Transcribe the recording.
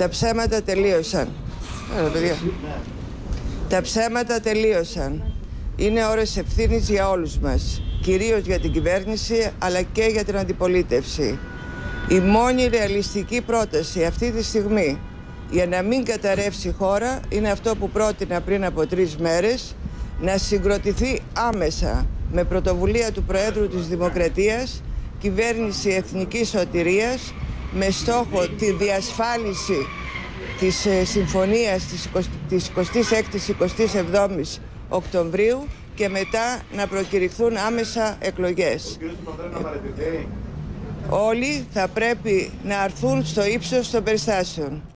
Τα ψέματα τελείωσαν. Τα ψέματα τελείωσαν. Είναι ώρες ευθύνης για όλους μας, κυρίως για την κυβέρνηση, αλλά και για την αντιπολίτευση. Η μόνη ρεαλιστική πρόταση αυτή τη στιγμή για να μην καταρρεύσει η χώρα είναι αυτό που πρότεινα πριν από 3 μέρες, να συγκροτηθεί άμεσα με πρωτοβουλία του Προέδρου της Δημοκρατίας κυβέρνηση εθνικής σωτηρίας με στόχο τη διασφάλιση της συμφωνίας της 26ης-27ης Οκτωβρίου και μετά να προκηρυχθούν άμεσα εκλογές. Όλοι θα πρέπει να αρθούν στο ύψος των περιστάσεων.